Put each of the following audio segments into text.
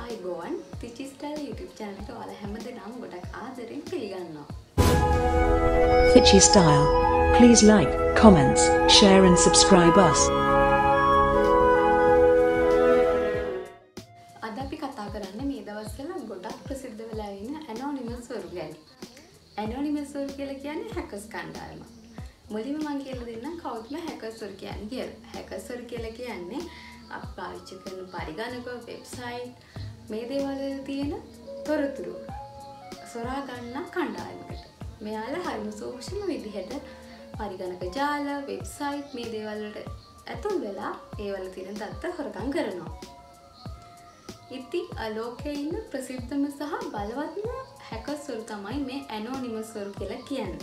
ආයිබෝවන් Tichi style YouTube channel එකට ඔයාලා හැමදෙනාම ගොඩක් ආදරෙන් පිළිගන්නවා. Fichi Style. Please like, comments, share and subscribe us. අද අපි කතා කරන්නේ මේ දවස්වල ගොඩක් ප්‍රසිද්ධ වෙලා ඉන්න ඇනොනිමස් වරු ගැන. ඇනොනිමස් වරු කියලා කියන්නේ හැකර්ස් කණ්ඩායම. මුලින්ම මම කියලා දෙන්නම් කවුද මේ හැකර්ස් වරු කියන්නේ කියලා. හැකර්ස් වරු කියලා කියන්නේ අපි පාවිච්චි කරන පරිගණක, වෙබ්සයිට් මේ දේවල් වල තියෙන තොරතුරු සොරා ගන්න කණ්ඩායමකට. මෙයාලා හරිම සූක්ෂම විදිහට පරිගණක ජාල, වෙබ්සයිට් මේ දේවල් වලට ඇතුල් වෙලා ඒවල තියෙන දත්ත හොරකම් කරනවා. ඉතින් ලෝකයේ ඉන්න ප්‍රසිද්ධම සහ බලවත්ම හැකර්ස් වරු තමයි මේ ඇනොනිමස් වරු කියලා කියන්නේ.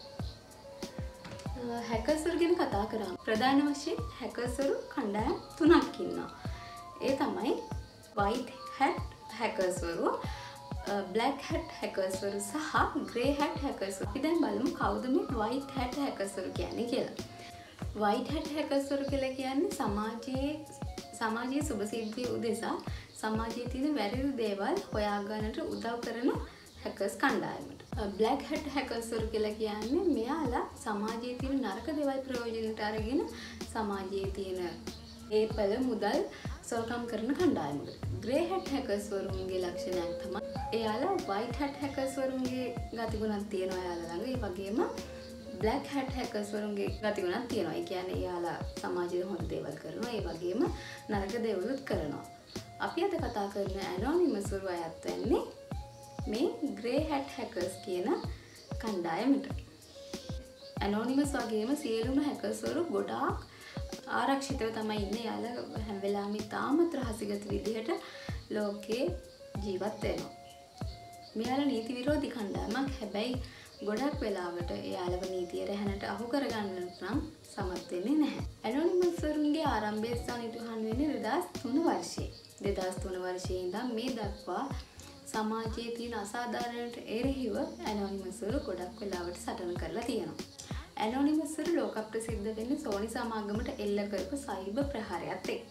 හැකර්ස් වරු ගැන කතා කරාම ප්‍රධාන වශයෙන් හැකර්ස් වරු කණ්ඩායම් තුනක් ඉන්නවා. ඒ තමයි white hat hackers වරු, black hat hackers වරු සහ grey hat hackers වරු. අපි දැන් බලමු කවුද මේ white hat hackers වරු කියන්නේ කියලා. white hat hackers වරු කියලා කියන්නේ සමාජයේ සුබ සිද්ධිය උදෙසා සමාජයේ තියෙන වැරදි දේවල් හොයාගන්නට උදව් කරන hackers කණ්ඩායමට. black hat hackers වරු කියලා කියන්නේ මෙයාලා සමාජයේ තියෙන නරක දේවල් ප්‍රයෝජනට අරගෙන සමාජයේ තියෙන ඒපල මුදල් සොරකම් කරන කණ්ඩායමකට. grey hat hackers වරුන්ගේ ලක්ෂණයක් තමයි එයාලා white hat hackers වරුන්ගේ ගතිගුණක් තියෙනවා එයාලා ළඟ. ඒ වගේම black hat hackers වරුන්ගේ ගතිගුණක් තියෙනවා. ඒ කියන්නේ එයාලා සමාජයේ හොඳ දේවල් කරනවා. ඒ වගේම නරක දේවලුත් කරනවා. අපි අද කතා කරන ඇනොනිමස් වරු අයත් වෙන්නේ මේ grey hat hackers කියන කණ්ඩායමට. ඇනොනිමස් වගේම සියලුම hackers වරු ගොඩාක් ආරක්ෂිතව තමයි ඉන්නේ. යාලා හැම වෙලාවෙම තාමත් රහසිගත විදිහට ලෝකේ ජීවත් වෙනවා. මෙයාලා නීති විරෝධී කණ්ඩායමක්. හැබැයි ගොඩක් වෙලාවට එයාලව නීතිය රැහැනට අහු කරගන්නට නම් සමත් වෙන්නේ නැහැ. ඇනොනිමස් වරුන්ගේ ආරම්භය සනිටුහන් වෙන්නේ 2003 වර්ෂයේ. 2003 වර්ෂයේ ඉඳන් මේ දක්වා සමාජයේ තියෙන අසාධාරණට එරෙහිව ඇනොනිමස් වරු ගොඩක් වෙලාවට සටන කරලා තියෙනවා. ඇනොනිමස් වරු ලෝක ප්‍රසිද්ධ වෙන්නේ සෝනි සමාගමට එල්ල කරපු සයිබර් ප්‍රහාරයත් එක්ක.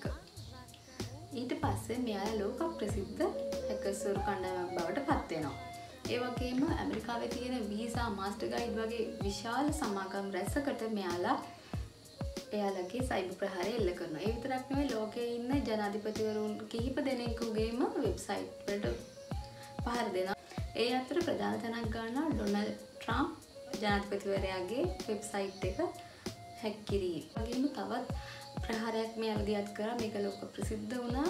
ඊට පස්සේ මෙයාලා ලෝක ප්‍රසිද්ධ හැකර්ස් වරු කණ්ඩායමක් බවට පත් වෙනවා. ඒ වගේම ඇමරිකාවේ තියෙන වීසා, මාස්ටර්කාඩ් වගේ විශාල සමාගම් රැසකට මෙයාලා එයාලගේ සයිබර් ප්‍රහාරය එල්ල කරනවා. ඒ විතරක් නෙවෙයි ලෝකයේ ඉන්න ජනාධිපතිවරුන් කිහිප දෙනෙකුගේම වෙබ්සයිට් වලට පහර දෙනවා. ඒ අතර ප්‍රධාන තැනක් ගන්නවා ඩොනල්ඩ් ට්‍රම්ප් ජනාධිපතිවරයාගේ වෙබ්සයිට් එක හැක් කිරීම. වගේම තවත් ප්‍රහාරයක් මෙයාලා දියත් කරා. මේක ලෝක ප්‍රසිද්ධ වුණා.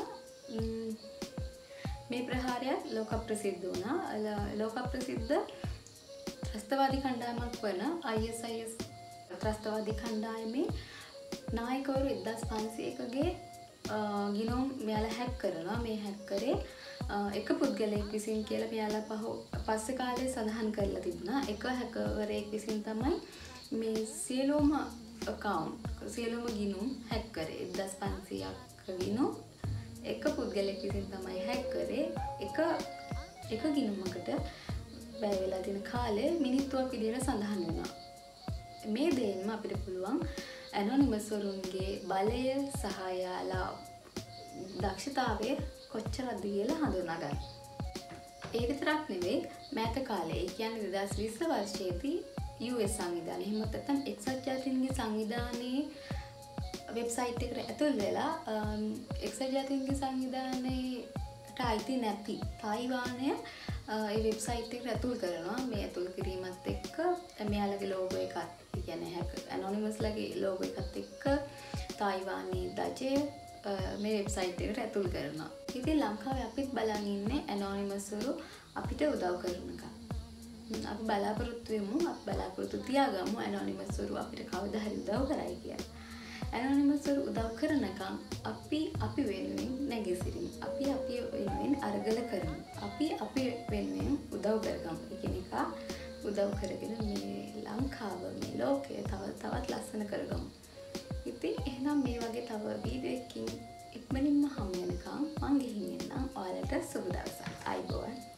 මේ ප්‍රහාරයත් ලෝක ප්‍රසිද්ධ වුණා. ලෝක ප්‍රසිද්ධ ත්‍රස්තවාදී කණ්ඩායමක් වන ISIS ත්‍රස්තවාදී කණ්ඩායමේ නායකවරු 1500කගේ ගිණුම් මෙයාලා හැක් කරනවා. මේ හැක් කරේ එක පුද්ගලයෙක් විසින් කියලා මෙයාලා පස්සේ කාලේ සඳහන් කරලා තිබුණා. එක හැකර්වරයෙක් විසින් තමයි මේ සියලුම සියලුම ගිණුම් හැක් කරේ. 1500ක් ගිණුම් එක පුද්ගලයෙක් විසින් තමයි හැක් කරේ. එක ගිණුමකට වැය වෙලා තියෙන කාලය මිනිත්තුවක් විදිහට සඳහන් වෙනවා. මේ දෙයින්ම අපිට පුළුවන් ඇනොනිමස් වරුන්ගේ බලය සහ යාලා දක්ෂතාවය කොච්චරද කියලා හඳුනා ගන්න. ඒ විතරක් නෙවෙයි මෑත කාලේ, ඒ කියන්නේ 2020 වර්ෂයේදී US සංවිධානය එහෙම නැත්නම් එක්සත් ජාතීන්ගේ සංවිධානයේ වෙබ්සයිට් එකට ඇතුල් වෙලා එක්සත් ජාතීන්ගේ සංවිධානයට අයිති නැති තායිවානය ඒ වෙබ්සයිට් එකට ඇතුල් කරනවා. මේ ඇතුල් කිරීමත් එක්ක මෙයාලගේ ලෝගෝ එකත්, කියන්නේ ඇනොනිමස්ලාගේ ලෝගෝ එකත් එක්ක තායිවානයේ දජය මේ වෙබ්සයිට් එකට ඇතුල් කරනවා. ඉතින් ලංකාවේ අපිත් බලන් ඉන්නේ ඇනොනිමස් වරු අපිට උදව් කරනකම්. අපි බලාපොරොත්තු වෙමු, අපි බලාපොරොත්තු තියාගමු ඇනොනිමස් වරු අපිට කවදා හරි උදව් කරයි කියලා. ඇනොනිමස් වරු උදව් කරනකම් අපි වෙනුවෙන් නැගිසිරිමු. අපි වෙනුවෙන් අරගල කරමු. අපි වෙනුවෙන් උදව් කරගමු. එකිනෙකා උදව් කරගෙන මේ ලංකාව, මේ ලෝකය තවත් ලස්සන කරගමු. ඉතින් එහෙනම් මේ වගේ තව වීඩියෝ එකකින් ඉක්මනින්ම හමු වෙනකම් මං ගිහින් එන්නම්. ඔයාලට සුබ දවසක්. ආයිබෝවන්.